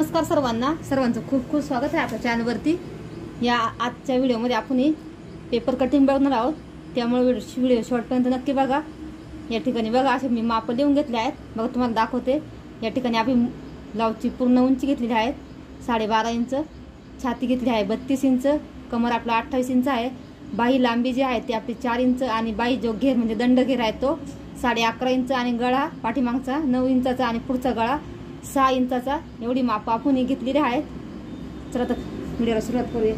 नमस्कार सर्वांचं खूप खूप स्वागत आहे आपल्या चॅनलवरती। या आजच्या व्हिडिओमध्ये आपण पेपर कटिंग बघणार आहोत, त्यामुळे व्हिडिओ शॉर्टपर्यंत नक्की बघा। या ठिकाणी बघा असे मी माप लिहून घेतले आहेत, बघा तुम्हाला दाखवते। या ठिकाणी आपण ब्लाउजची पूर्ण उंची घेतलेली आहे 12.5 इंच, छाती घेतली आहे 32 इंच, कमर आपला 28 इंच आहे, बाही लांबी जी आहे ती आपली 4 इंच आणि बाही जो घेर म्हणजे दंड घेर आहे तो 11.5 इंच आणि गळा पाठीमागचा 9 इंचाचा आणि पुढचा गळा 6 इंचाचा, एवढी माप आपण घेतलेली आहेत। चला तर व्हिडिओला सुरुवात करूया।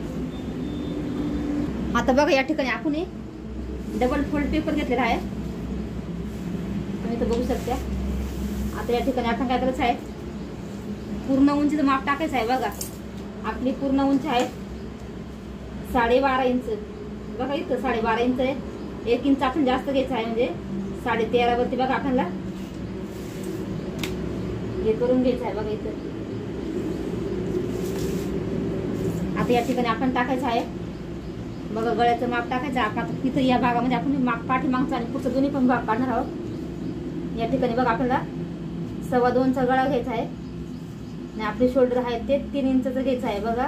आता बघा या ठिकाणी आपण डबल फोल्ड पेपर घेतलेला आहे, तुम्ही तर बघू शकता। आता या ठिकाणी आपण काय करायचं आहे, पूर्ण उंचीचं माप टाकायचं आहे। बघा आपली पूर्ण उंची आहे 12.5 इंच, बघा इथं 12.5 इंच आहे, 1 इंच आपण जास्त घ्यायचं आहे म्हणजे 13.5 वरती बघा आपल्याला हे करून घ्यायचं आहे। बघा इथं आता या ठिकाणी आपण टाकायचं आहे, बघा गळ्याचं माप टाकायचं आहे। आता इथं या भागामध्ये आपण माप पाठीमागचा आणि पुढचा दोन्ही पण भाग काढणार आहोत। या ठिकाणी बघा आपल्याला 2.25चा गळा घ्यायचा आहे आणि आपले शोल्डर आहे ते 3 इंचचं घ्यायचं आहे। बघा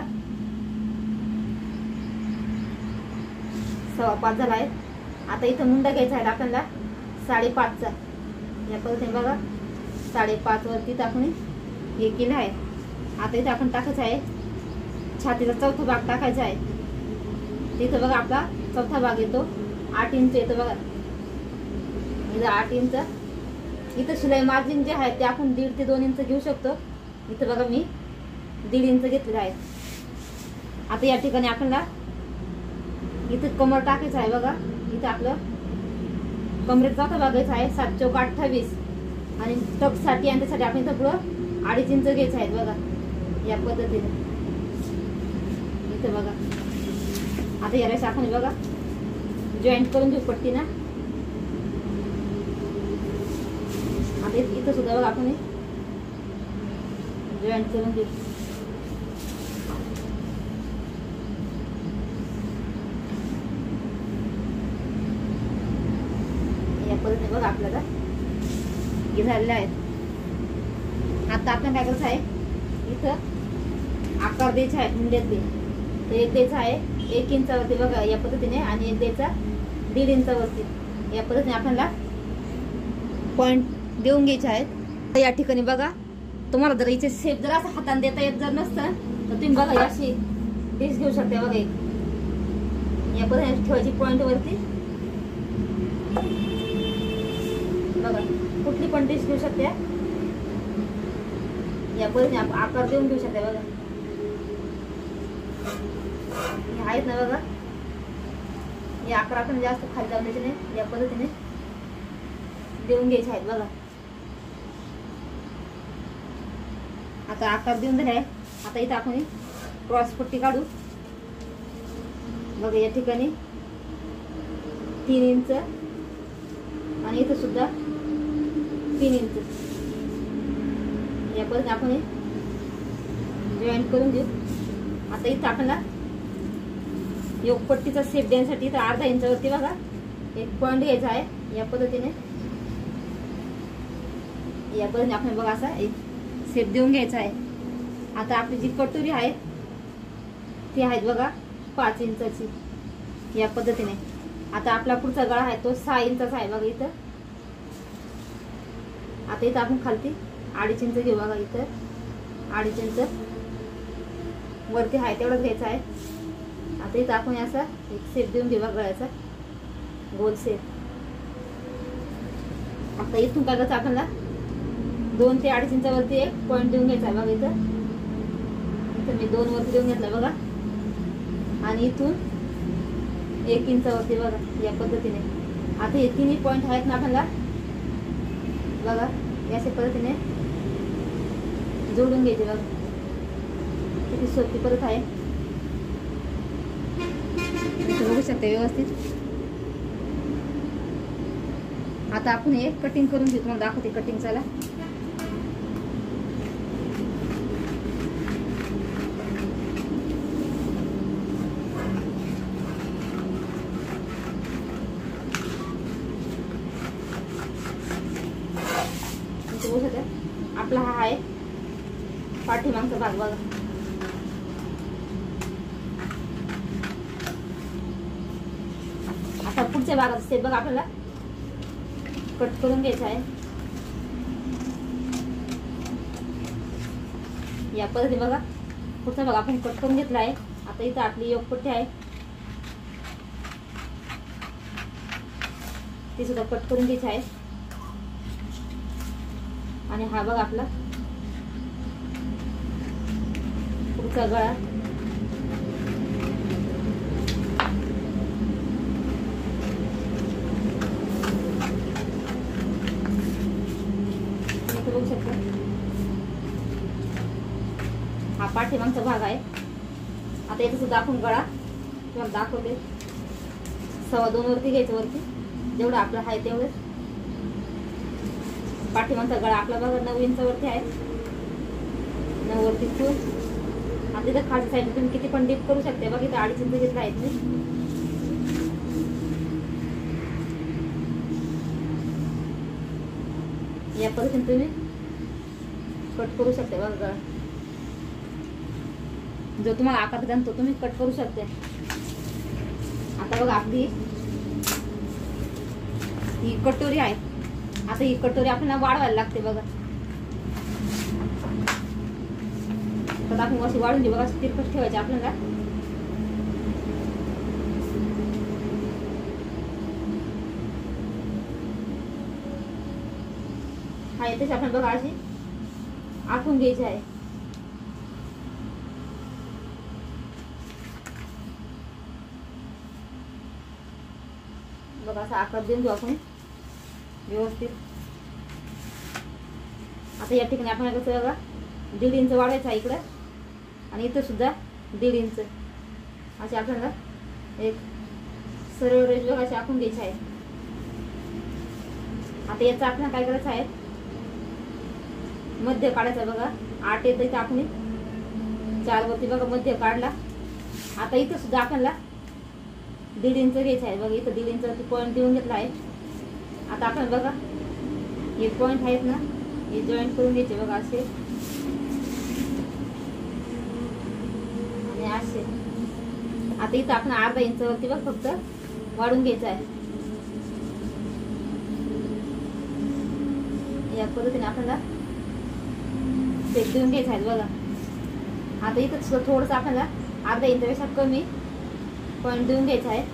5.25 झाला आहे। आता इथं मुंडा घ्यायचा आहे आपल्याला 5.5चा, या पद्धतीने बघा 5.5 वरती आपण हे केलं आहे। आता इथं आपण टाकायचं आहे छातीचा चौथा भाग टाकायचा आहे, तिथं बघा आपला चौथा भाग येतो 8 इंच येतो। बघा इथं 8 इंच, इथं शिलाई मार्जिन जे आहे ते आपण 1.5 ते 2 इंच घेऊ शकतो। इथं बघा मी 1.5 इंच घेतलेलं आहे। आता या ठिकाणी आपल्याला इथं कमर टाकायचं आहे। बघा इथं आपलं कमरेचा चौथा भाग घ्यायचा आहे 7 चौक 28 आणि टक साठी आणि त्यासाठी आपण इथं पुढं 2.5 इंच घ्यायचं आहे। बघा या पद्धतीने इथं बघा। आता यावेळेस आपण बघा जॉईंट करून घेऊ पट्टी ना। आता इथं सुद्धा बघा आपण जॉईंट करून घेऊ। या पद्धतीने बघा आपल्याला हे झालेलं आहे। आता आपण काय करायचं आहे, इथं आकार द्यायचा आहे मुंड्यातले, तर एक द्यायचा आहे 1 इंचावरती बघा या पद्धतीने, आणि एक द्यायचा 1.5 इंचावरती, या पद्धतीने आपल्याला पॉइंट देऊन घ्यायचे आहेत। तर या ठिकाणी बघा तुम्हाला जर इथे शेप जर असं हाताने देता येत जर नसतं तर तुम्ही बघा अशी डिश घेऊ शकता। बघा एक या पद्धतीने ठेवायची पॉइंट वरती, बघा कुठली पण डिश घेऊ शकते, या पद्धतीने आकार देऊन घेऊ शकता। बघा हे आहेत ना, बघा हे आकार आपण जास्त खाली जाऊन द्यायचे नाही, या पद्धतीने देऊन घ्यायचे आहेत। बघा आता आकार देऊन झाले आहे। आता इथं आपण क्रॉस पट्टी काढू। बघा या ठिकाणी 3 इंच आणि इथं सुद्धा 3 इंच, या पद्धतीने आपण जॉईंट करून घेऊ। आता इथं आपल्याला योग पट्टीचा शेप देण्यासाठी इथं 1/2 इंचावरती बघा एक पॉइंट घ्यायचा आहे, या पद्धतीने आपण बघा असा एक शेप देऊन घ्यायचा आहे। आता आपली जी कटोरी आहे ती आहे बघा 5 इंचाची, या पद्धतीने। आता आपला पुढचा गळा आहे तो 6 इंचाचा आहे। बघा इथं आता इथं आपण खालती 2.5 इंच घेऊ। बघा इथं 2.5 इंच वरती आहे तेवढंच घ्यायचं आहे। आता इथं आपण असा एक शेप देऊन घेऊ गळ्याचा गोल शेप। आता इथून काय करायचं आपल्याला 2 ते 2.5 इंचावरती एक पॉइंट देऊन घ्यायचा आहे। बघा इथं मी 2 वरती देऊन घेतला बघा, आणि इथून 1 इंचावरती बघा या पद्धतीने। आता हे तिन्ही पॉइंट आहेत ना आपल्याला बघा याच्या पद्धतीने जोडून घ्यायचे। बघा किती सोपी पद्धत आहे, बघू शकते व्यवस्थित। आता आपण हे कटिंग करून घेऊ, तुम्हाला दाखवते कटिंग। चला आपला हा आहे पाठी पाठीमागचा भाग बघा. आता पुढच्या भागात स्टेप बघा आपल्याला कट करून घ्यायचा आहे. या पद्धतीने बघा पुढचा भाग आपण कट करून घेतला आहे. आता इथं आपली योगपट्टी आहे ती सुद्धा कट करून घ्यायची आहे. आणि हा बघा आपला पुढचा गळा. बघू शकता हा पाठीमागचा भाग आहे. आता इथे सुद्धा आपण गळा तुम्हाला दाखवते. 2.25 वरती घ्यायचं, वरती जेवढं आपलं आहे तेवढं. पाठीमागचा गळा आपला बघा 9 इंचावरती आहे. 9 वरती ठेवून आता इथं खालच्या साईड तुम्ही किती पण डीप करू शकते. बघा इथं 2.5 इंच घेतला आहे तुम्ही. या पद्धतीने तुम्ही कट करू शकते बघा गळा. जो तुम्हाला आकार द्या तो तुम्ही कट करू शकते. आता बघा आपली ही कटोरी आहे. आता ही कटोरी आपल्याला वाढवायला लागते बघा. तर आपण अशी वाढून घे बघा. तिरकस ठेवायची आपल्याला. हा येतेच आपण बघा अशी आखून घ्यायची आहे. बघा असा आकार देऊन घेऊ आपण व्यवस्थित. आता या ठिकाणी आपण कसं बघा 1.5 इंच वाढवायचं आहे इकडं. आणि इथं सुद्धा 1.5 इंच अशी आपल्याला एक सरळ रेष बघा अशी आखून घ्यायची आहे. आता याचं आपल्याला काय करायचं आहे मध्य काढायचं बघा. 8 येतं इथं आपण 4 वरती बघा मध्य काढला. आता इथं सुद्धा आपल्याला 1.5 इंच घ्यायचं आहे बघा. इथं 1.5 इंच पॉईंट देऊन घेतला आहे. आता आपण बघा हे पॉईंट आहेत ना हे जॉईंट करून घ्यायचे बघा असे आणि असे. आता इथं आपण 1/2 इंच वरती बघ फक्त वाढून घ्यायचं आहे. या पद्धतीने आपल्याला सेट देऊन घ्यायचं आहे बघा. आता इथं थोडंसं आपल्याला 1/2 इंचापेक्षा कमी पॉईंट देऊन घ्यायचा आहे.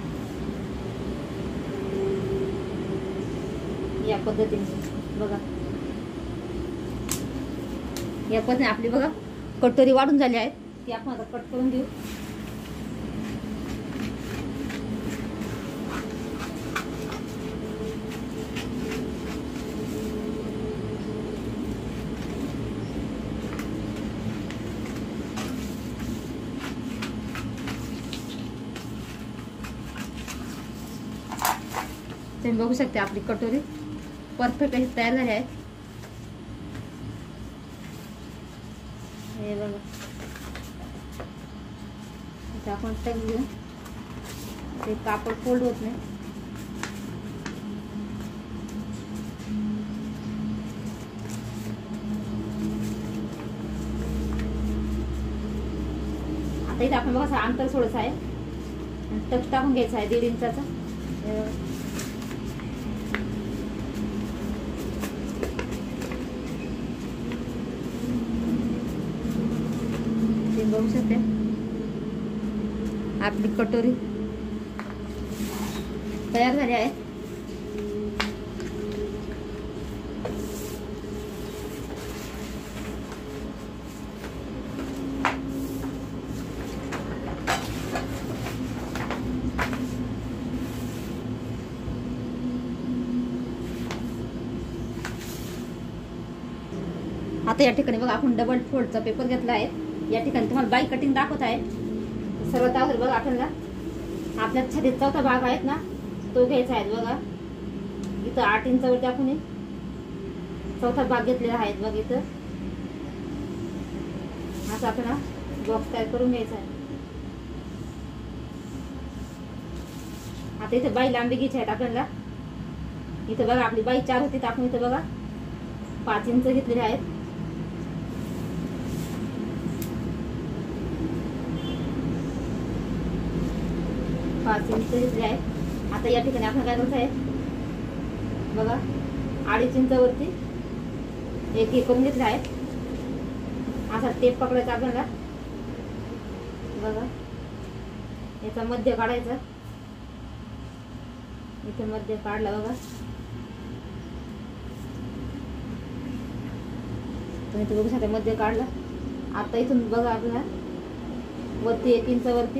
या पद्धतीने बघा. या पद्धतीने आपली बघा कटोरी वाढून झाली आहे. ती आपण आता कट करून घेऊ. तुम्ही बघू शकते आपली कटोरी परफेक्ट अशी तयार झाली आहे. हे बघा आता आपण टक घेऊ. ते कापड फोल्ड होत नाही. आता इथे आपण बघा अंतर सोडायचं आहे. टच टाकून घ्यायचा आहे 1.5 इंचाचा. बघू शकते आपली कटोरी तयार झाली आहे. आता या ठिकाणी बघा आपण डबल फोल्डचा पेपर घेतला आहे. या ठिकाणी तुम्हाला बाई कटिंग दाखवत आहे. सर्वात अगोदर बघा आपल्याला आपल्या छातीत चौथा भाग आहेत ना तो घ्यायचा आहे बघा. इथं 8 इंचावरती आपण चौथा भाग घेतलेला आहे बघा. इथं असं आपल्याला बॉक्स तयार करून घ्यायचा आहे. आता इथं बाई लांबी घ्यायची आहेत आपल्याला. इथं बघा आपली बाई 4 होती तर आपण इथं बघा 5 इंच घेतलेले आहेत. 5 इंच घेतले आहे. आता या ठिकाणी आपण काय करायचं आहे बघा, 2.5 इंचावरती एक करून घेतला आहे. असा टेप पकडायचा आपल्याला बघा, याचा मध्य काढायचा. इथे मध्य काढला बघा, तुम्ही ते बघू शकता मध्य काढला. आता इथून बघा आपल्याला वरती 1 इंचावरती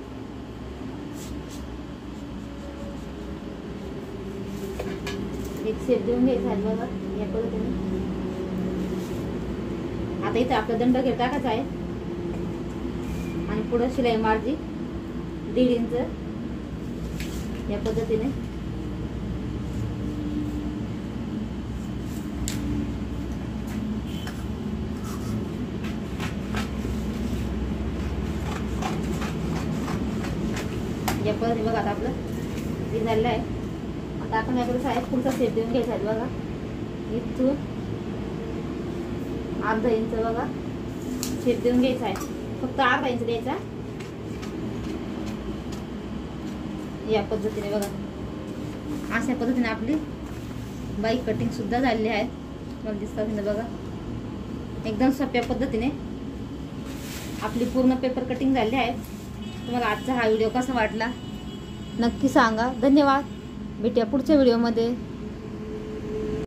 एक शेप देऊन घ्यायचा आहे बघा या पद्धतीने. आता इथे आपला दंड घेत टाकायचा आहे आणि पुढे शिलाई मार्जिन 1.5 इंच या पद्धतीने. या पद्धतीने बघा आता आपलं हे झालेलं आहे. आता आपण याकडे साईड पुढचा शेप देऊन घ्यायचा आहे बघा. इथून 1/2 इंच बघा शेप देऊन घ्यायचा आहे, फक्त 1/2 इंच द्यायचा. या पद्धतीने बघा, अशा पद्धतीने आपली बाई कटिंग सुद्धा झालेली आहे. मला दिसतात बघा, एकदम सोप्या पद्धतीने आपली पूर्ण पेपर कटिंग झाली आहे. तुम्हाला आजचा हा व्हिडिओ कसा वाटला नक्की सांगा. धन्यवाद. भेटूया पुढच्या व्हिडिओमध्ये.